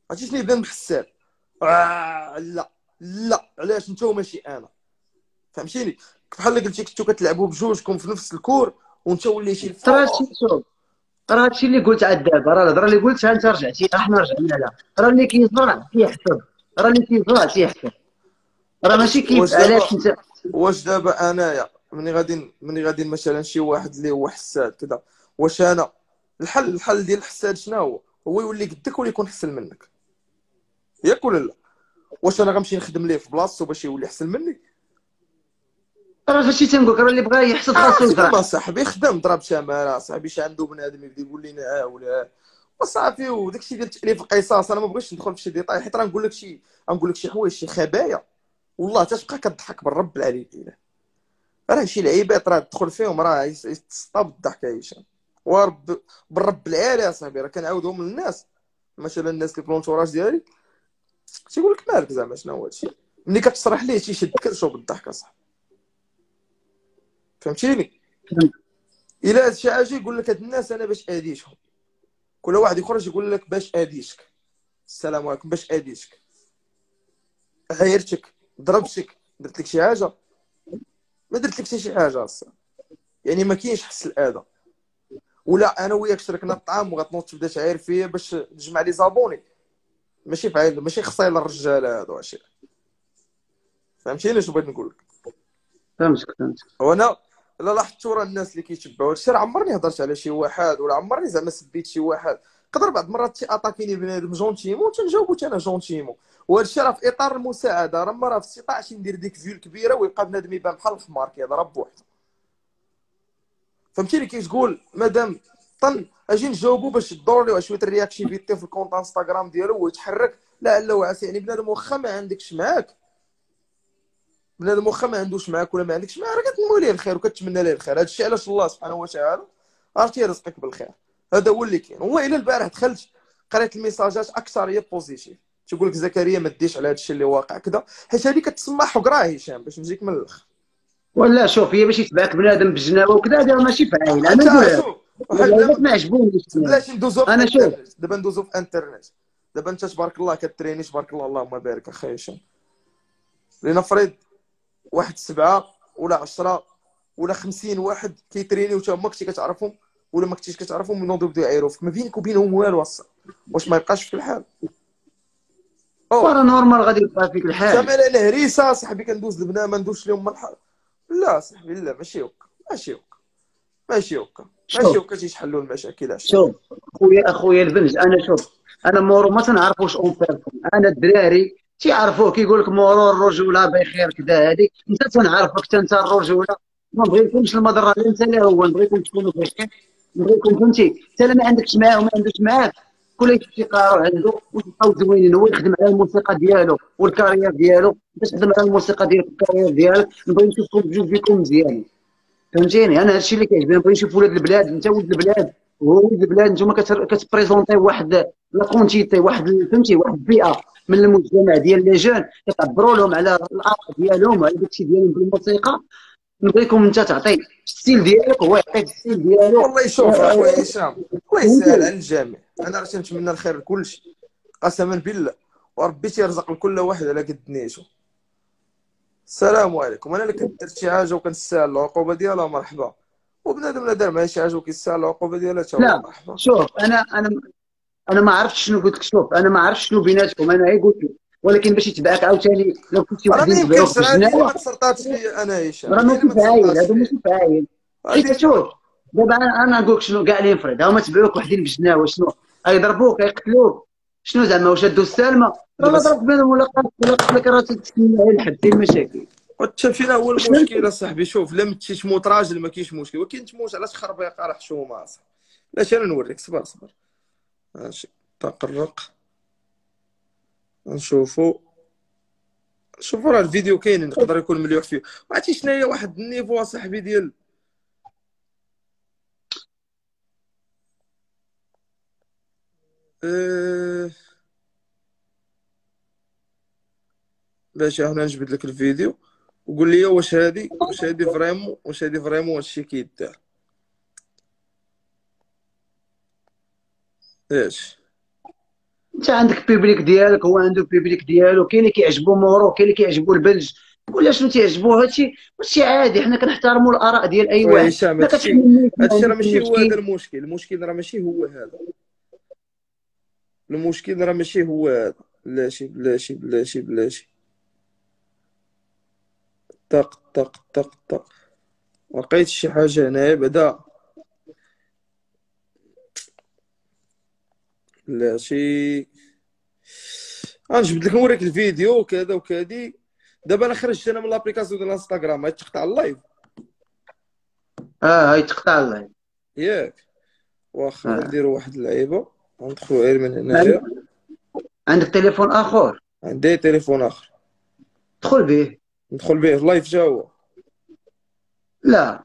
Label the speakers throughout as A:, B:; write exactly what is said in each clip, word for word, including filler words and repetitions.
A: عرفتي شنو يبان بحساب؟ آه لا لا، علاش انت وماشي انا؟ فهمتيني؟ بحال قلتي كنتو كتلعبوا بجوجكم في نفس الكور وانت وليتي
B: راه هادشي
A: الفوق.
B: شوف، راه هادشي اللي قلت عاد دابا، راه الهضره اللي قلتها انت رجعتي، راه حنا رجعنا لها. راه اللي كيزرع تيحصد، راه اللي كيزرع تيحصد. راه ماشي كيف
A: واش
B: علاش
A: دابا
B: انت.
A: واش دابا انايا ملي غادي ملي غادي مثلا شي واحد اللي هو حساد كذا، واش انا الحل الحل ديال الحساد شنو هو؟ هو يولي قدك ولا يكون احسن منك، ياك ولا لا؟ واش انا غنمشي نخدم ليه في بلاصتو باش يولي احسن مني؟
B: راه فاش تنقول لك، راه اللي بغا يحصد خاصو
A: خدم
B: يزرع.
A: اصاحبي، خدم، ضرب شمال اصاحبي. شي عنده بنادم يبدا يقول لنا اه ولا آه. وصافي. وداك الشيء ديال تاليف القصص انا ما بغيتش ندخل في شي ديتاي، حيت راه نقول لك شي غنقول لك شي حوايج شي خبايا والله تتبقى كضحك بالرب العلي الاله. راه شي لعيبات راه تدخل فيهم راه يتصطاب الضحك يا هشام. ورب بالرب العالي اصاحبي راه كنعاودهم للناس. مثلا الناس اللي في الانتوراج ديالي تيقول لك مالك زعما شنو هو هادشي، ملي كتشرح ليه تيشد كرشو بالضحك اصاحبي. فهمتيني؟ الا هادشي عاجي يقول لك هاد الناس انا باش اديتهم، كل واحد يخرج يقول لك باش اديتك. السلام عليكم، باش اديتك، عايرتك، ضربتك، درت لك شي حاجه؟ ما درت لك حتى شي حاجه اصلا. يعني ما كاينش حس الاذى. ولا انا وياك شركنا الطعام وغتنوض تبدا تعاير فيا باش تجمع لي زابوني؟ ماشي فعيل، ماشي خصايل الرجال هادو هادشي. فهمتيني شنو بغيت نقول لك؟
B: فهمتك فهمتك.
A: وانا الا لاحظتوا راه الناس اللي كيتبعوا هادشي راه عمرني هضرت على شي واحد ولا عمرني زعما سبيت شي واحد. قدر بعض المرات تي اتاكيني بنادم جونتيمون تنجاوبو انا جونتيمون، وهذا الشيء راه في اطار المساعده. راه ما راه في استطاعتي ندير ديك فيو الكبيره ويبقى بنادم يبان بحال الحمار كيضرب بوحدو. فهمتيني كي تقول مادام طن اجي نجاوبو باش تدور له شويه الرياكتيفيتي في الكونت انستغرام ديالو ويتحرك لعل وعسى. يعني بنادم واخا ما عندكش معاك، بنادم واخا ما عندوش معاك ولا ما عندكش معاه راه كتنوي ليه الخير وكتمنى ليه الخير. هذا الشيء علاش الله سبحانه وتعالى عرفتي يرزقك بالخير. هذا هو اللي كاين. والله الا البارح دخلت قريت الميساجات اكثر هي بوزيتيف. تيقول لك زكريا ما ديش على هذا الشيء اللي واقع كذا، حيت هذه كتسمى حقره هشام باش نجيك من الاخر.
B: ولا شوف، هي باش يتبعك بنادم بجناوه وكذا هذا ماشي فاعل، انا
A: انت
B: نقولها لك.
A: شوف واحد
B: اللعيبات
A: بلا
B: ما عجبونيش انا.
A: بلاش ندوزو في
B: انا شوف.
A: انترنت. دابا ندوزو في انترنت. دابا انت تبارك الله كتريني تبارك الله اللهم بارك اخي هشام. لنفرض واحد سبعه ولا عشرة ولا خمسين واحد كيتريني وتا ما كنتي كتعرفهم ولا ما كنتيش كتعرفهم ينوضوا يبداو يعايروا فيك، ما بينك وبينهم والو اصلا. واش ما يبقاش في الحال؟ او
B: وراه نورمال غادي يبقى فيك الحال.
A: زعما انا هريسه صاحبي كندوز البنات ما ندوزش لهم من الحال. لا صاحبي لا، ماشي هكا، ماشي هكا، ماشي هكا، ماشي
B: شوف
A: هكا تيتحلوا المشاكل اصاحبي.
B: شوف خويا اخويا البنج، انا شوف، انا مورو ما تنعرفوش اون بيرسون. انا الدراري تيعرفوه كيقول لك مورو الرجوله بخير كذا، هذه انت تنعرفك حتى انت الرجوله. ما بغيتكمش المضره لا انت لا هو، نبغيكم تكونوا بخير. نبغيكم فهمتي، انت لا ما عندكش معاه وما عندوش معاك، كل افتقاره عنده وتبقاو زوينين. هو يخدم على الموسيقى ديالو والكارير ديالو، انت تخدم على الموسيقى ديالك والكارير ديالك. نبغي نشوفكم بجوج بكم مزيانين. فهمتيني، انا هادشي اللي كيعجبني. نبغي نشوف ولاد البلاد، انت ولد البلاد وهو ولد البلاد، نتوما كتبريزونتي واحد لا كونتيتي، واحد فهمتي، واحد الفئه من المجتمع ديال لي جون، كتعبروا لهم على الارت ديالهم وعلى داكشي ديالهم بالموسيقى. نبغيكم انت تعطي الستيل ديالك وهو يعطيك الستيل ديالو.
A: والله شوف اخويا هشام، الله يسهل
B: فهمتي.
A: على الجميع. انا راه تنتمنى الخير لكلشي قسما بالله، وربي تيرزق لكل واحد على قد نيته. السلام عليكم. انا اللي كنت درت شي حاجه وكنستاهل العقوبه ديالها مرحبا، وبنادم لا دار معايا شي حاجه وكيستاهل العقوبه ديالها حتى هو
B: لا
A: مرحبا.
B: شوف، انا انا انا ما عرفتش شنو قلت لك. شوف انا ما عرفتش شنو بيناتكم، انا غير قلت لك. ولكن باش يتبعك عاوتاني، لو كنتي
A: راه ما
B: وحدين تبعوك
A: يمكنش، راه هذه اللي ما
B: بجناوه،
A: تسرطاتش لي انا هشام،
B: راه
A: هذه اللي
B: ماشي
A: ما
B: فاعل،
A: تسرطاتش
B: هذا
A: لي.
B: ماشي فاعل. حيت
A: هذه
B: شوف، دابا انا انا نقول لك شنو كاع اللي ينفرض، هما تبعوك وحدين بجناوه، شنو غيضربوك غيقتلوك؟ شنو زعما واش هادو السالمه؟ راه لا
A: دابا
B: ضربت بينهم ولا قتلك ولا قتلك، راه تتسنى غير الحد ديال المشاكل.
A: حتى فينا هو المشكل
B: فهمتي.
A: اصاحبي. شوف لا متي تموت راجل ما كاينش مشكل، ولكن تموت على تخربيق راه حشومه اصاحبي. لاش انا نوريك، صبر صبر. ماشي تقرق نشوفو. شوفوا راه الفيديو كاين يقدر يكون مليح فيه. عرفتي شنو هي واحد النيفو صاحبي ديال أه... باش هنا نجبد لك الفيديو وقول لي واش هادي واش هادي فريمون واش هادي فريمون هادشي كيدار. ايش
B: انت عندك بيبليك ديالك، هو عنده بيبليك ديالو، كاين اللي كيعجبو مورو، كاين اللي كيعجبو البلج، ولا شنو تيعجبو. هادشي هادشي عادي، حنا كنحترموا الاراء ديال اي
A: خويا
B: واحد.
A: هشام،
B: الا
A: هادشي
B: كتحملني ما
A: هادشي راه
B: عنديش
A: ماشي هو هذا
B: مشكل.
A: المشكل. المشكل راه ماشي هو هذا المشكل راه ماشي هو هذا. بلاتي بلاتي بلاتي بلاتي. طق طق طق طق. لقيت شي حاجة هنايا بعدا. بلاتي غنجبد لك نوريك الفيديو وكذا وكادي. دابا انا خرجت انا من لابليكاسيون ديال الانستغرام، غادي تقطع اللايف
B: اه هاي تقطع الله.
A: ياك. واخا
B: آه.
A: غنديرو واحد اللعيبه، غندخلو غير من
B: عندك
A: هنايا.
B: عندك تليفون اخر؟
A: عندي تليفون اخر
B: دخل به.
A: ندخل به اللايف جا هو.
B: لا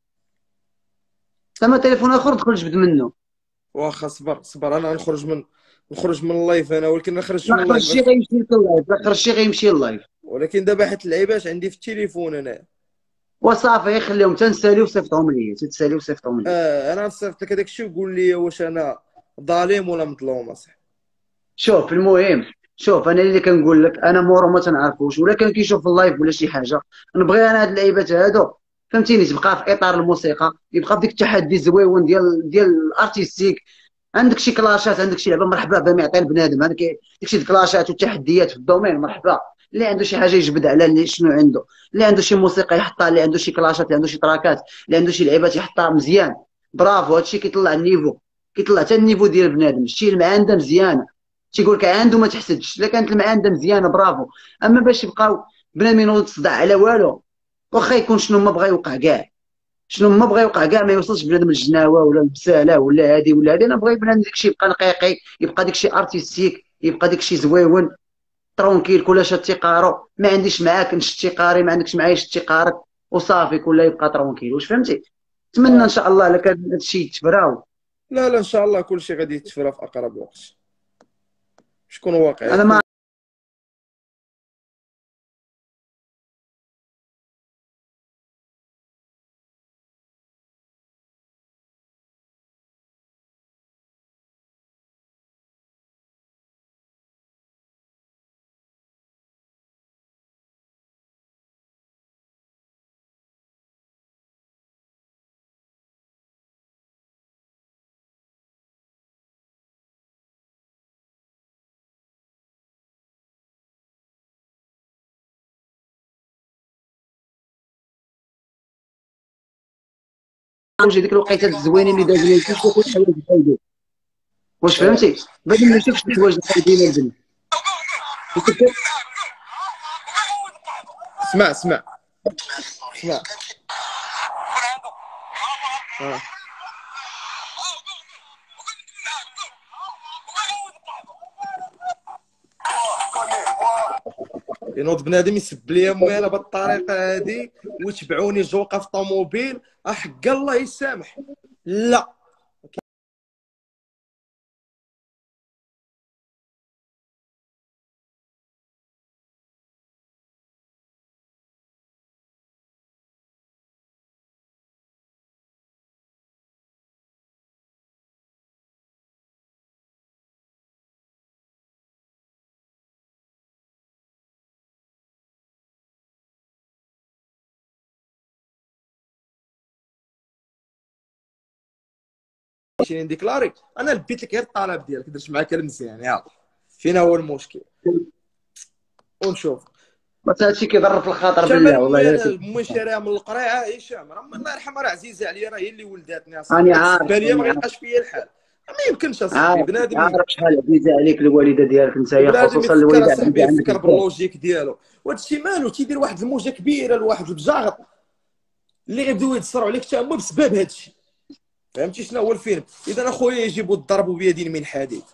B: لما تليفون اخر دخل جبد منه.
A: واخا صبر صبر، انا نخرج من نخرج من اللايف انا، ولكن ما خرجتش
B: لا
A: من اللايف
B: خرجتي
A: باش.
B: غيمشي لك اللايف، لا خرجتي غيمشي اللايف.
A: ولكن دابا حيت اللعيبات عندي في التليفون انا.
B: وصافي خليهم تنسالي وصيفطهم لي، تتسالي وصيفطهم لي.
A: آه انا نصيفط لك هذاك الشيء وقول لي واش انا ظالم ولا مظلوم اصاحبي.
B: شوف المهم، شوف انا اللي كنقول لك، انا مورو ما تنعرفوش ولا كان كيشوف اللايف ولا شي حاجه. نبغي انا هاد اللعيبات هادو فهمتيني تبقى في اطار الموسيقى، يبقى في ديك التحدي الزويون ديال ديال الارتيستيك. عندك شي كلاشات، عندك شي لعبه، مرحبا بها ما يعطي البنادم. عندك داكشي الكلاشات والتحديات في الدومين، مرحبا. اللي عنده شي حاجه يجبد على اللي شنو عنده، اللي عنده شي موسيقى يحطها، اللي عنده شي كلاشات، اللي عنده شي تراكات، اللي عنده شي لعيبات يحطها مزيان. برافو، هادشي كيطلع النيفو، كيطلع حتى النيفو ديال بنادم. شتي المعانده مزيانه، تيقول لك عنده ما تحسدش. الا كانت المعانده مزيانه برافو. اما باش يبقاو بنادم ينوض تصدع على والو، واخا يكون شنو ما بغى يوقع كاع، شنو ما بغى يوقع كاع، ما يوصلش بنادم للجناوه ولا البساله ولا هادي ولا هادي. انا بغي بنادم داكشي يبقى نقيقي، يبقى داكشي ارتيستيك، يبقى داكشي زويون ترونكيل. كل شات تيقارو، ما عنديش معاك نشتي قاري، ما عندكش معايا شتي قارك، وصافي كله يبقى ترونكيل. واش فهمتي؟ نتمنى ان
A: اه
B: شاء الله لك هادشي يتفراو.
A: لا لا ان شاء الله كل شيء غادي يتفرى في اقرب وقت. شكون
B: انا ما
A: واقعي.
B: نوجد ديك الوقيتات الزوينين اللي دازوا، ما يمكنش يكون حوايج بحال. واش
A: اه
B: فهمتي؟ بعد ما نشوفش الحوايج الخايبين البنت.
A: اسمع اسمع اسمع. اه ينوض بنادم يسب لي مالا بالطريقه هذه ويتبعوني جوقه في طوموبيل، احق الله يسامح. لا شي نديكلاري. انا لبيت لك غير الطلب ديالك، درت معاك المزيان. يلا فينا هو المشكل ونشوف.
B: بس هادشي كيضر في الخاطر
A: شمال
B: بالله والله
A: امي،
B: الا
A: انا
B: كنت.
A: امي شاريها من القريعه هشام، راه الله يرحمها راه عزيزه عليا، راه هي اللي ولداتني اصاحبي.
B: راني
A: غير
B: عارف،
A: تسبى ليا ما
B: راني عارف،
A: غيبقاش فيا الحال. ما يمكنش اصاحبي
B: عارف
A: بنادم
B: عارف شحال عزيزه عليك الوالده ديالك نتايا،
A: بنادم
B: خصوصا
A: يفكر
B: الوالده
A: اصاحبي،
B: عزيزه عندك
A: يفكر
B: بزاف.
A: باللوجيك ديالو. وهذا الشيء مالو تيدير واحد الموجه كبيره لواحد البجاغط اللي غيبداو يتصروا عليك حتى هما بسبب هذا الشيء. فهمتي شنو هو الفيلم؟ اذا اخويا يجب الضرب بيد من حديد.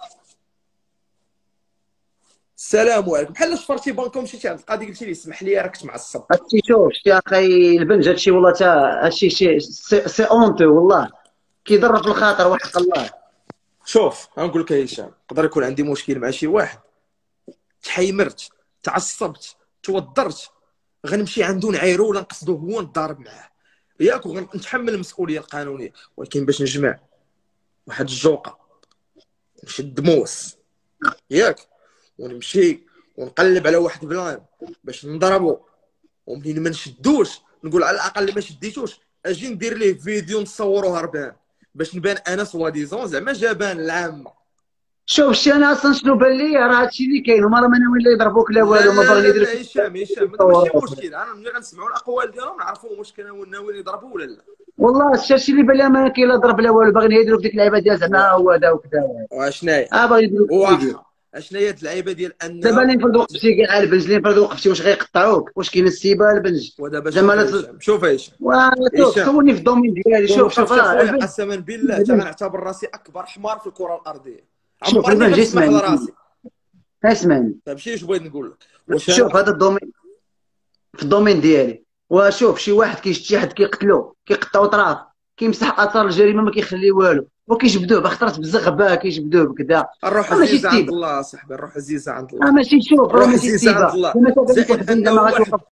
A: السلام عليكم. بحال شفرتي بانكو مشيتي عند القاضي قلتي لي اسمح لي راك معصب.
B: هادشي شوف، شتي اخي البنج، هادشي والله تا هادشي شي سي, سي اونتو والله، كيضر في الخاطر وحق الله.
A: شوف غنقول لك يا هشام، يقدر يكون عندي مشكل مع شي واحد، تحيمرت، تعصبت، توضرت، غنمشي عنده نعايرو ولا نقصدو هو نضارب معاه ياك، ونتحمل المسؤوليه القانونيه. ولكن باش نجمع واحد الجوقه نشد موس ياك، ونمشي ونقلب على واحد بلان باش نضربو، ومنين ما نشدوش نقول على الاقل ما شديتوش اجي ندير ليه فيديو نصوروه هربان باش نبان انا سوا ديزون زعما جبان العامه.
B: شوف شتي انا اصلا شنو بان لي راه هادشي اللي كاين، هما راه ما ناويين لا يضربوك لا
A: لا
B: والو، ما
A: لا
B: باغيين
A: لا
B: يديروا
A: لا هشام هشام هذا ماشي مشكل، انا ملي غنسمعوا الاقوال ديالهم نعرفوا واش كانوا ناويين يضربوا ولا لا.
B: والله الشاشي اللي بان لي ما كاين لا ضرب لا والو، باغيين يديروا في ديك اللعيبه ديال
A: و...
B: زعما هو هذا وكذا.
A: واشنا هي
B: اه باغي يديروا فيديو.
A: واخا اشنا هي هاد اللعيبه ديال
B: دابا
A: انها
B: اللي نفرض وقفتي كاع البنج، اللي نفرض وقفتي واش غيقطعوك؟ واش كاين السيبه البنج
A: ودابا
B: زعما
A: شوف
B: لا
A: يا
B: ت-
A: هشام شوف يا هشام
B: وشوف
A: هشام
B: سولني في الدومين ديالي. شوف شوف
A: وقفت
B: راه
A: اخويا
B: البنج
A: قسما بالله حتى
B: البنج-
A: غنعتبر راسي اكبر حمار في الكره الارضيه،
B: شوف
A: عمرني
B: البنج
A: غنسمح
B: اسمعني
A: لراسي.
B: اسمعني.
A: فهمتي اش بغيت نقول لك؟ واش انا
B: شوف هذا الدومين في الدومين ديالي، وشوف شي واحد كيشد شي حد كيقتلو كيقطعو طراف، كيمسح اثار الجريمه ما كيخلي والو، وكيجبدوه بخطرات بزغبه كيجبدوه بكذا.
A: الروح
B: راه ماشي
A: عزيزه عند
B: السيبه،
A: الله صاحبي، الروح عزيزه عند
B: راه
A: الله،
B: ماشي شوف راه
A: الروح
B: ماشي
A: عزيزه عند
B: السيبه.
A: الله.
B: لما كذلك
A: زائد
B: واحد
A: انه
B: زعما
A: واحد
B: غتوقف.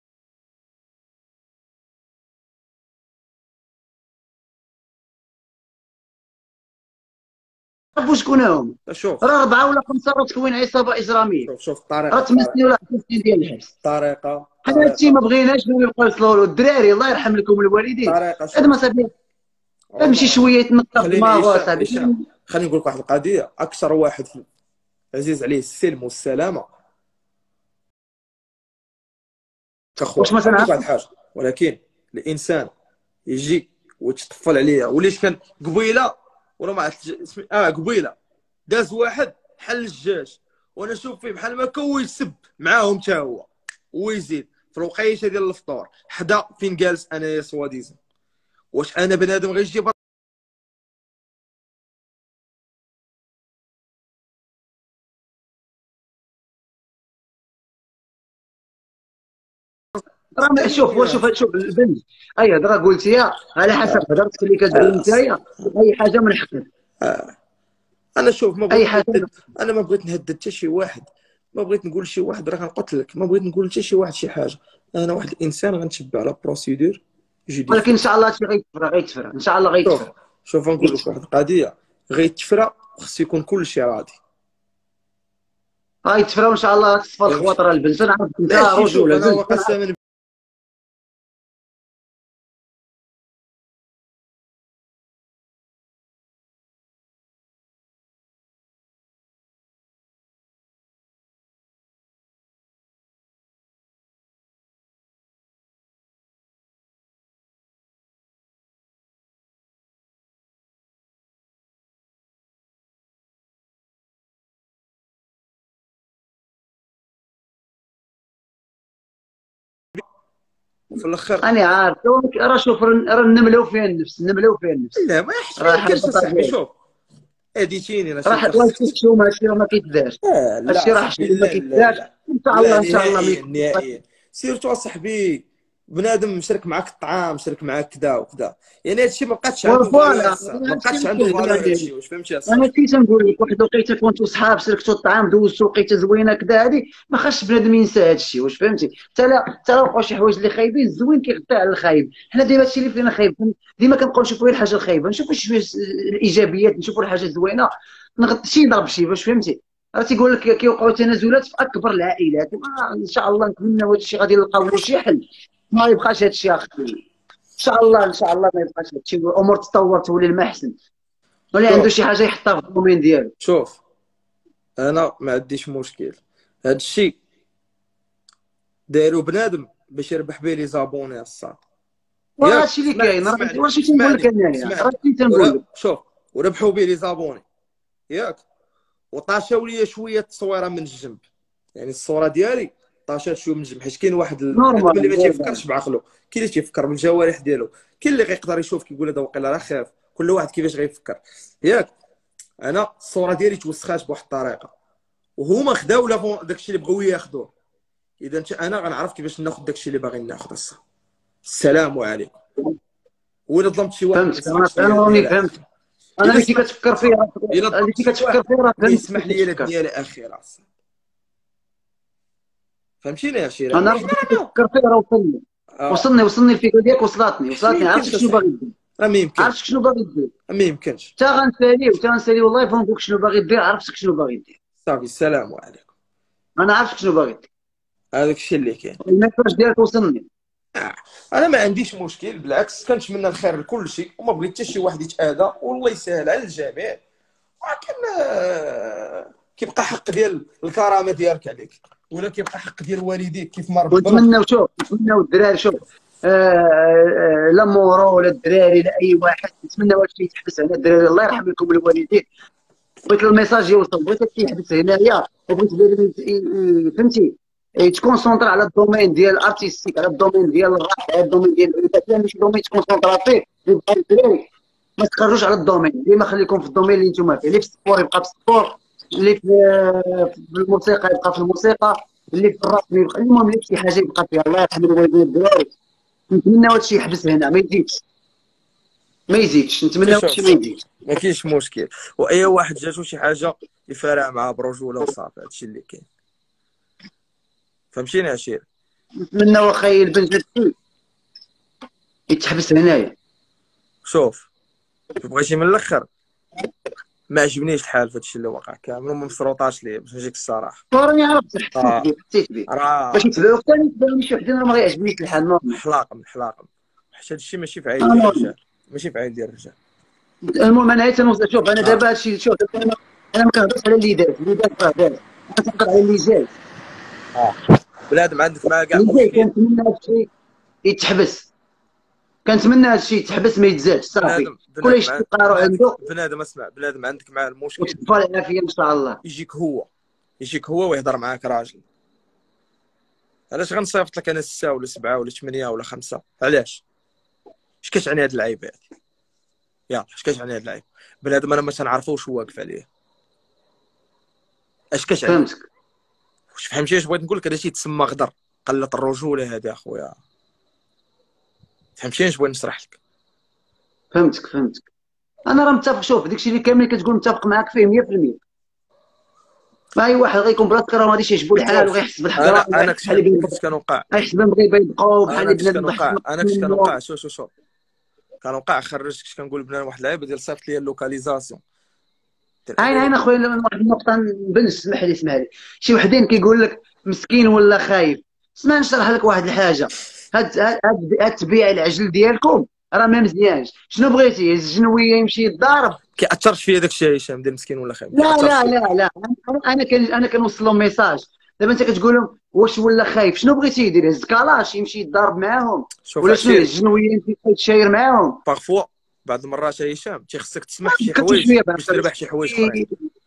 B: عرفوا شكون هما؟
A: شوف
B: راه اربعه ولا خمسه راه تكوين عصابه اجراميه،
A: شوف شوف
B: راه
A: الطريقه الطريقه
B: تمثلوا ولا عشرين سنين ديال الحبس.
A: الطريقه
B: حنا هادشي
A: الطريقه
B: ما بغيناش نوليو نبقاو يوصلوا الدراري، الله يرحم لكم الوالدين.
A: الطريقه
B: هذا
A: شوف
B: ما صافي تمشي
A: والله.
B: شويه تنقى في
A: خليني
B: دماغو
A: هشام
B: اصاحبي.
A: هشام خليني نقول لك واحد القضيه، اكثر واحد عزيز عليه السلم والسلامه كخوا.
B: واش ما
A: نقول لك واحد
B: تنعرف
A: الحاجه، ولكن الانسان يجي ويتطفل عليا وليش كان قبيله ولا ما عرفت اسمي اه قبيله داز واحد حل الجاج وانا نشوف فيه بحال ما كان يسب معاهم حتى هو ويزيد في الوقيته ديال الفطور حدا فين جالس انايا سواديزا. واش انا بنادم غيجي بر...
B: راه شوف وشوف شوف البنت اي هضره قلتيها على حسب هضرتك اللي كتقول نتايا، اي حاجه من حقك.
A: آه. انا شوف ما
B: اي
A: بغيت
B: حاجه
A: نهدد، انا ما بغيت نهدد حتى شي واحد، ما بغيت نقول شي واحد راه غنقتلك، ما بغيت نقول حتى شي واحد شي حاجه. انا واحد الانسان غنتبع على بروسيدور
B: ولكن ان
A: جوديسيال.
B: شاء الله هادشي غيتفرى غيتفرى ان شاء الله
A: شوف
B: غيتفرى
A: شوف نقول لك واحد
B: غيتفرى
A: القضيه، غيتفرى وخص يكون كل شيء راضي.
B: غيتفرى وان شاء الله تصفى
A: فهمتي؟
B: الخواطر البنت. انا عرفت انت
A: ماشي شوف
B: رجوله
A: انا هو
B: بنت، انا عارف.
A: قسما وفي الاخر
B: انا عارف راه شوف راه نملوا فيها النفس، نملوا فيها النفس.
A: لا ما يحش ما
B: راه
A: يمكنش
B: حاجه
A: اصاحبي.
B: طبيعيه.
A: شوف اديتيني راه
B: راه
A: شي
B: الله
A: خصك
B: يشوف شو هادشي راه ما كيتدارش.
A: آه لا
B: هادشي راه شي
A: صاحبي
B: ما
A: لا لا
B: كيتدارش.
A: لا
B: ان شاء
A: لا
B: الله ان شاء الله ما
A: نهائيا
B: يكون.
A: نهائيا. سيرتو اصاحبي بنادم مشرك معاك الطعام، مشرك معاك كذا وكذا، يعني هادشي ما بقاتش عنده
B: وفوالا
A: فالور،
B: هذا
A: ما
B: الشيء
A: بقاتش
B: اللي
A: عنده
B: كيهبل
A: فالور
B: عليه.
A: هادشي. واش فهمتي
B: انا
A: اصاحبي؟
B: كي تنقول لك واحد الوقيته كنتو صحاب سلكتوا الطعام دوزتوا وقيته زوينه كذا، هذه ما خاصش بنادم ينسى هذا الشيء. واش فهمتي؟ حتى لا حتى لا وقعوا شي حوايج اللي خايبين الزوين كيغطي على الخايب. حنا ديما هادشي اللي فينا خايب ديما كنبقاو نشوفوا غير الحاجه الخايبه، نشوفوا شويه الايجابيات، نشوفوا الحاجه الزوينه نغطي شي نضرب شي. واش فهمتي؟ راه تيقول لك كيوقعوا تنازلات في اكبر العائلات. ان شاء الله نتمنى هذا الشيء غادي نلقاو له شي حل، ما يبقاش هذا الشيء اخي. ان شاء الله ان شاء الله ما يبقاش هذا الشيء، الامور تطور تولي المحسن، ولا عنده
A: شوف
B: شي حاجه يحطها في الدومين ديالو.
A: شوف انا ما عنديش مشكل، هادشي داروا بنادم باش يربح به لي زابوني الصاد.
B: وراه
A: ياك
B: هادشي اللي
A: اسمع
B: كاين. راه
A: اسمعني
B: واش تنقول لك
A: اسمعني
B: انايا، راه
A: اسمعني
B: هادشي تنقول
A: ورا
B: لك.
A: شوف وربحوا به لي زابوني ياك، وطاشاو لي شويه التصويره من الجنب، يعني الصوره ديالي طاشات شويه من الجنب، حيت كاين واحد البنادم
B: نورمال
A: اللي ما
B: نورمال.
A: تيفكرش بعقله، كاين اللي تيفكر بالجوارح ديالو، كاين اللي غيقدر يشوف كيقول هذا واقيلا راه خاف، كل واحد كيفاش غيفكر ياك. انا الصوره ديالي توسخات بواحد الطريقه وهما خداو داكشي اللي بغاو ياخذوه، اذا انت انا غنعرف كيفاش ناخذ داكشي اللي باغي ناخذ. الصح السلام عليكم. وإلا ظلمت شي واحد ما
B: فهمت
A: يسمحش
B: انا
A: لي
B: راني
A: الدنيا
B: فهمت.
A: الاخيره.
B: انا
A: الا
B: اللي كنت
A: سمحت
B: كتفكر فيه،
A: الا
B: اللي
A: ظلمت
B: كنت
A: شي
B: كتفكر
A: واحد
B: فيه راه
A: ما
B: فهمت
A: يسمح
B: كيفاش
A: لي
B: تفكر.
A: الدنيا الاخيره. فهمتيني يا شيرين؟
B: انا
A: ما
B: راه
A: حنا
B: اللي كنت
A: رانا
B: كتفكر فيه راه وصلني.
A: اه
B: وصلني وصلني الفكره ديالك، وصلتني
A: ما
B: وصلتني عرفت
A: يمكنش
B: شنو باغي
A: اصاحبي،
B: دير.
A: راه ما
B: عرفت
A: يمكنش
B: شنو باغي دير.
A: ما يمكنش.
B: حتى غنسالي وحتى غنسالي والله فهمتك شنو باغي دير، عرفتك شنو باغي دير.
A: صافي السلام عليكم.
B: انا عارف شنو باغي.
A: هذاك الشيء اللي كاين.
B: الميساج ديالك وصلني.
A: آه. انا ما عنديش مشكل، بالعكس كنتمنى الخير لكل شيء وما بغيت حتى شي واحد يتاذى، والله يسهل على الجميع. ولكن آه، كيبقى حق ديال الكرامه ديالك عليك، ولا كيبقى حق ديال والديك كيف ما ربوك.
B: ونتمناو شوف نتمناو الدراري شوف آه آه لا مورو ولا الدراري لا اي واحد، نتمناو هذا الشيء يتحبس هنا. الدراري الله يرحم لكم الوالدين. بغيت الميساج يوصل، بغيت هادشي يحدث هنايا، وبغيت الدراري فهمتي يتكونسونطرا على الدومين ديال الارتيستيك، على الدومين ديال الراب، على الدومين ديال الانتاج، ماشي دومين يتكونسونطرا فيه. يبقى الدراري ما تخرجوش على الدومين، ديما خليكم في الدومين اللي نتوما فيه. اللي في السبور يبقى في السبور، اللي في في الموسيقى يبقى في الموسيقى، اللي في الراب يبقى، المهم اللي في شي حاجه يبقى فيها. الله يرحم الوالدين الدراري. نتمنى هذا الشيء يحبس هنا، ما يزيدش ما يزيدش، نتمنى هذا
A: شوف
B: الشيء ما يزيدش.
A: ما كاينش مشكل، واي واحد جاتو شي حاجه يفارع معاه برجوله وصافي، هادشي اللي كاين. فهمتيني عشير؟
B: نتمنى واخا البنت هادشي يتحبس هنايا.
A: شوف بغيتي من الاخر، ما عجبنيش الحال في هادشي اللي وقع كامل، وما مسروطاش ليه باش نجيك الصراحه.
B: راني عرفت، حسيت
A: اه
B: بيه حسيت بيه. باش
A: راه
B: يتبعوك ثاني يتبعوني شي وحدين، راه ما غيعجبنيش الحال نورمال.
A: حلاقه من حلاقه، حيت هادشي ماشي في
B: آه
A: عين ديال
B: نورمال.
A: الرجال، ماشي في عين ديال الرجال.
B: المهم انا عيت نوصل. شوف انا
A: اه
B: دابا هادشي، شوف دابا انا انا ما كنهضرش على اللي داز، اللي داز راه داز. انا كنهضر على اللي جاي.
A: اه بنادم عندك معاه كاع
B: اللي جاي
A: مشكل.
B: كنتمنى هادشي يتحبس، كنتمنى هادشي يتحبس ما يتزادش صافي.
A: بنادم
B: كلشي
A: بنادم عن-
B: يقارو
A: بنادم
B: عنده
A: بنادم اسمع، بنادم عندك معاه المشكل،
B: وتكفى العافيه ان شاء الله.
A: يجيك هو يجيك هو ويهضر معاك راجل. علاش غنصيفط لك انا ستة ولا سبعة ولا ثمانية ولا خمسة؟ علاش؟ اش كتعني هاد اللعيبه هادي؟ يلا اش كتعني هاد اللعيبه؟ بنادم انا ما تنعرفوش هو واقف عليه، اش كتعني؟
B: فهمتك
A: واش فهمتي اش بغيت نقول لك؟ هادشي تسمى غدر، قله الرجوله هادي اخويا. فهمتي اش بغيت نشرح لك؟
B: فهمتك فهمتك. انا راه متفق. شوف داكشي اللي كامل كتقول متفق معاك فيه مية في المية. ما اي واحد غيكون بلا تكرار ما غاديش يعجبو الحال
A: شوف
B: وغيحس
A: انا
B: بالحقران
A: انا
B: وغيحس
A: كش
B: بحال اللي
A: كش كنوقع،
B: غيحس بهم بغا يبقاو بحال
A: انا
B: اللي
A: كش
B: بنادم
A: كنوقع
B: ضحك
A: انا كش
B: منه.
A: كنوقع شو شو شو كنوقع. خرجت كش كنقول لبنان واحد اللعيبه ديال صيفط لي اللوكاليزاسيون.
B: عين عين اخويا، واحد النقطه نبن. اسمح لي اسمح لي. شي وحدين كيقول لك مسكين ولا خايف. اسمع نشرح لك واحد الحاجه. هاد هاد هاد تبيع العجل ديالكم راه ما مزيانش. شنو بغيتي الجنويه يمشي يتضارب؟
A: كيأثرش فيا داكشي يا هشام ديال مسكين ولا خايب، ما
B: لا
A: كيأثرش
B: لا
A: فيا.
B: لا لا. انا انا كان انا كنوصل لهم ميساج. دابا انت كتقول لهم واش ولا خايف؟ شنو بغيتي يدير؟ هز كلاش يمشي يتضارب معاهم؟
A: شوف
B: ولا شنو
A: عشيري،
B: الجنويه يمشي يتشاير معاهم؟
A: بارفوا بعض المرات يا هشام تيخصك تسمح في شي
B: فكرتي
A: حوايج
B: شويه بعد
A: باش تربح شي حوايج اخرين.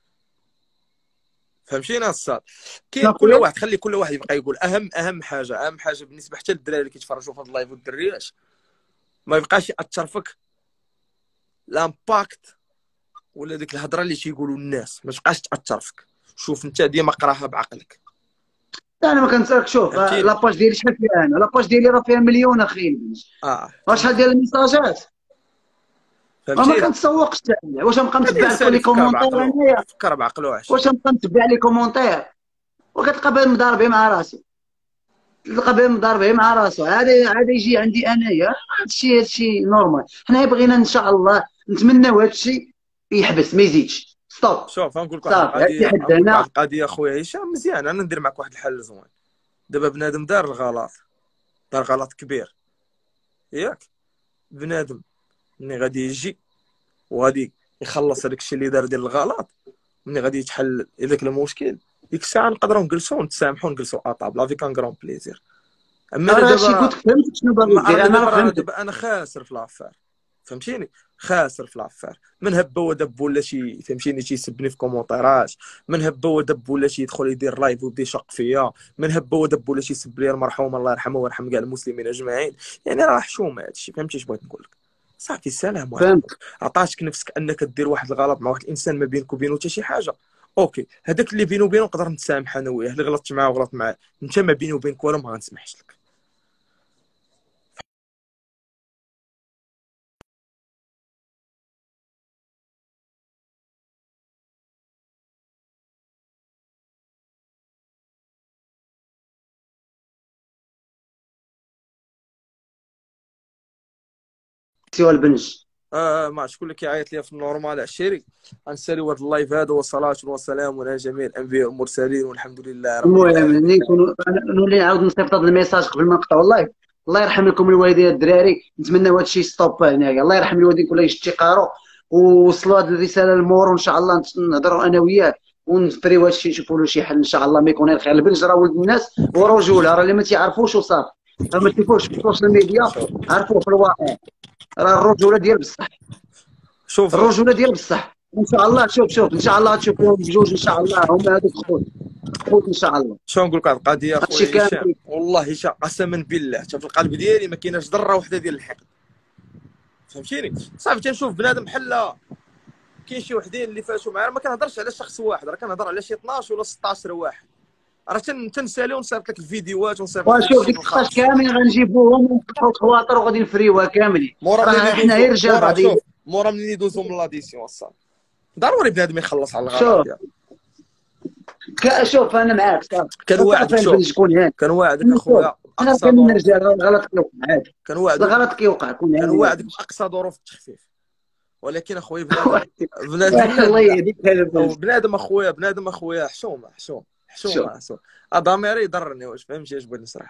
A: فهمتينا الصاد؟ كاين كل
B: اخويا.
A: واحد، خلي كل واحد يبقى يقول اهم اهم حاجه اهم حاجه بالنسبه حتى للدراري اللي كيتفرجوا في هذا اللايف والدريات، ما يبقاش ياثر فيك لامباكت ولا ديك الهضره اللي تيقولوا الناس، ما تبقاش تاثر فيك. شوف انت ديما قراها بعقلك.
B: لا انا ما كنسالك. شوف
A: فهمتيني؟
B: لاباج ديالي شحال فيها؟ انا لاباج ديالي راه فيها مليون اخي.
A: اه
B: شحال
A: فهمتي.
B: ديال الميساجات؟ ما
A: فهمتيني؟
B: كنتسوقش حتى. واش نبقى
A: هذا
B: نتبع لكم
A: الانسان
B: لي
A: يفكر
B: كومونتير
A: بعقله،
B: انايا؟
A: يفكر بعقله عشير.
B: واش نبقى نتبع لي كومونتير وكتلقى بهم مضاربين مع راسي؟ تلقى بهم مضاربين مع راسو. هذا هذا يجي عندي انايا. هادشي هادشي نورمال. حنا بغينا ان شاء الله نتمناو هادشي يحبس ما يزيدش. ستوب
A: شوف غنقول لك واحد
B: صافي. هادشي
A: القضيه،
B: حد
A: غنقول لك
B: هنا.
A: واحد القضيه اخويا هشام مزيان. انا ندير معك واحد الحل زوين. دابا بنادم دار الغلط، دار غلط كبير، ياك؟ بنادم ملي غادي يجي وغادي يخلص هذاك الشيء اللي دار ديال الغلط، ملي غادي يتحل هذاك المشكل، ديك الساعه نقدروا نجلسوا ونتسامحوا ونجلسوا اطاب لا في كان كرون بليزير. اما انا
B: راه هادشي
A: دابا،
B: قلت لك. فهمت شنو باغي
A: اما
B: دير؟
A: انا
B: انا راه
A: دابا انا
B: فهمتك.
A: دابا انا خاسر في لافير. فهمتيني؟ خاسر في لافير. من هبه ودب ولا شي فهمتيني تيسبني في كومونتيرات، من هبه ودب ولا شي يدخل يدير لايف ويبدا يشق فيا، من هبه ودب ولا شي يسب لي المرحوم الله يرحمه ويرحم كاع المسلمين اجمعين. يعني راه حشومه هادشي. فهمتي اش بغيت نقول لك؟ صافي السلام عليكم.
B: فهمت.
A: عطاتك نفسك انك دير واحد الغلط مع واحد الانسان ما بينك وبينه حتى شي حاجه، اوكي. هذاك اللي بينه وبينه نقدر نتسامح انا وياه، اللي غلطت معاه وغلط معاه. انت ما بيني وبينك والو، ما غنسمحش لك.
B: سوى البنج.
A: اه ما شكون اللي كيعيط ليا في النورمال عشيري. غنساليو هذا اللايف هذا، والصلاه والسلام على جميع الانبياء والمرسلين والحمد لله رب
B: المهم
A: العالمين.
B: نيكون نولي نعاود نصيفط هذا الميساج قبل ما نقطعوا اللايف. الله يرحم لكم الوالدين الدراري، نتمنى هذا الشيء ستوب هنايا. الله يرحم الوالدين كلها يشتقاروا ووصلوا هذه الرساله للمور، وان شاء الله نهضروا انا وياه ونفريو هذا الشيء، نشوفوا له شي حل ان شاء الله ما يكون غير خير. البنج راه ولد الناس ورجوله، راه اللي ما تيعرفوش وصافي، راه ما تشوفوش في السوشيال ميديا،
A: شوف
B: عرفوه في الواقع. راه الرجوله ديال بصح،
A: شوف
B: الرجوله ديال بصح. ان شاء الله شوف شوف ان شاء الله تشوفوهم بجوج ان شاء الله، هما هذوك خوت خوت ان شاء الله.
A: شنو نقول لك، هذه القضيه
B: هادشي
A: اخويا هشام
B: كامل.
A: والله هشام قسما بالله حتى في القلب ديالي ما كايناش ذره واحده ديال الحقد، فهمتيني. صافي تنشوف بنادم بحال كاين شي وحدين اللي فاتوا معايا، ما كنهضرش على شخص واحد، راه كنهضر على شي اثناش ولا ستطاش واحد، راه تن تنسالي ونصيفط لك الفيديوهات ونصيفط لك
B: وشوف
A: الشيء
B: ديك ستطاش
A: الخاص.
B: كاملين غنجيبوهم ونفتحوا الخواطر وغادي نفريوها كاملين.
A: مورا
B: راه
A: منين
B: احنا
A: يدوزو
B: غير رجال
A: مورا
B: بعضينا.
A: شوف مورا منين يدوزو من لاديسيون الصاد، ضروري بنادم يخلص على الغلط
B: شوف
A: ديالو.
B: ك- شوف انا معاك صافي،
A: كنواعدك
B: صافي البنت
A: شوف
B: شكون هان.
A: كنواعدك
B: شوف
A: اخويا
B: حنا
A: باقصى
B: كاملين
A: ظروف،
B: رجال، راه الغلط كيوقع عادي،
A: كنواعدك
B: الغلط كيوقع كون هاني يا
A: كنواعدك
B: بنت.
A: باقصى ظروف التخفيف. ولكن اخويا بنادم بنادم
B: الله
A: لا
B: يهديك هذا
A: او
B: البنت.
A: بنادم اخويا بنادم اخويا حشومه حشوم
B: شوف
A: حشومه حشوم. ضميري يضرني، واش فهمتي اش بغيت نشرح؟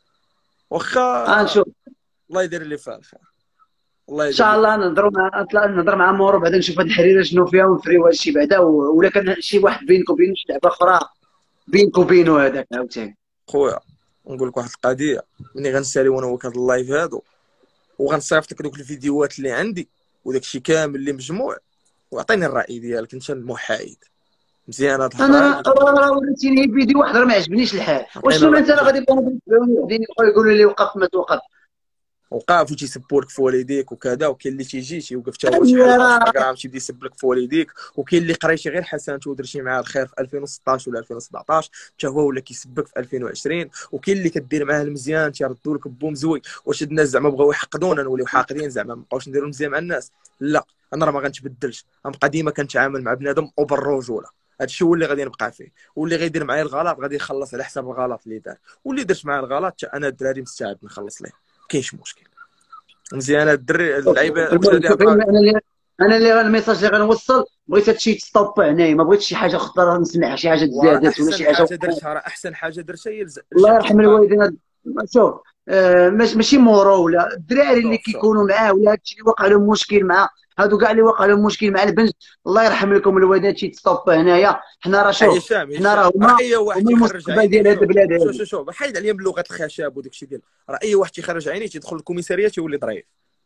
B: اه
A: واخا
B: نشوف
A: الله يدير اللي فيها الخير، الله
B: ان
A: يدير
B: شاء
A: اللي
B: الله
A: فيها.
B: نهضروا مع نطلع نهضر مع مورو بعدا، نشوف هاد الحريره شنو فيها ونفريو هاد الشيء بعدا، و- ولا كان شي واحد بينك وبينه شي لعبه اخرى بينك وبينه هذاك عاوتاني.
A: خويا نقول لك واحد القضيه، ملي غنساليو انا وياك هاد اللايف هادو وغنصيفط لك دوك الفيديوهات اللي عندي وداك الشيء كامل اللي مجموع، واعطيني الراي ديالك انت المحايد. مزيان هاد
B: انا
A: الهضره
B: راه
A: هادي؟
B: راه وريتيني فيديو واحد راه ما عجبنيش الحال.
A: عطيني
B: وشنو
A: الراي
B: انت راه
A: ديالك.
B: غادي يبقاو بعدين يقولوا لي وقف ما توقف.
A: وقاف وتيسبوا لك في والديك وكذا، وكاين اللي تيجي تيوقف حتى هو شي
B: هي
A: حل
B: راه
A: انستغرام تيبدا يسب لك في والديك، وكاين اللي قرا شي غير حسنات ودر شي معاه الخير في ألفين وستطاش ولا ألفين وسبعطاش حتى هو ولا كيسبك في ألفين وعشرين، وكاين اللي كدير معاه المزيان تيردوا لك بو مزوي. واش هاد الناس زعما بغاو يحقدونا نوليو حاقدين زعما ما بقاوش نديروا مزيان مع الناس؟ لا، انا راه ما غنتبدلش، غنبقى ديما كنتعامل مع بنادم وبالرجوله. هادشي هو اللي غادي نبقى فيه، واللي غيدير معايا الغلط غادي يخلص على حساب الغلط اللي دار، واللي درت معاه الغلط حتى انا الدراري مستعد نخلص ليه، كاينش مشكل. مزيانه الدري اللعيبه
B: المهم
A: الدراري
B: شوف
A: بقى.
B: انا اللي انا اللي الميساج اللي غنوصل بغيت هادشي يتستوب هنايا، ما بغيتش شي حاجه اخرى نسمع شي حاجه
A: وراه
B: تزادت ولا
A: احسن
B: شي حاجه.
A: حاجه درتها، راه احسن حاجه درتها هي الز-
B: الله
A: الجهد
B: يرحم
A: الوقائي.
B: الوالدين. شوف آه ماشي ماشي مورو ولا الدراري اللي
A: شوف شوف
B: كيكونوا معاه ولا هادشي اللي وقع لهم مشكل مع هادو كاع اللي وقع لهم مشكل مع البنت، الله يرحم لكم الوالدين هادشي يتستوب هنايا. حنا راه شوف
A: هشام
B: حنا راه
A: هشام راه
B: هما
A: اي واحد
B: هما
A: تيخرج
B: المستقبل
A: عينيه.
B: ديال هاد
A: شوف
B: البلاد
A: شوف
B: هادي.
A: شوف شوف حيد عليا من لغه الخشب وداك الشيء ديال، راه اي واحد تيخرج عينيه تيدخل الكوميساريه تيولي ضعيف.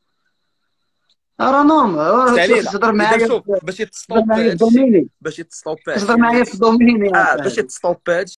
B: راه نورمال، راه
A: ستالينا
B: تهضر
A: اذا
B: معايا
A: شوف
B: في-
A: باش
B: تهضر
A: يتستوب
B: معايا في
A: هادشي،
B: دوميني،
A: باش يتستوب
B: تهضر
A: هادشي اللي
B: معايا في دوميني يا
A: اه باش
B: صاحبي.
A: يتستوب هادشي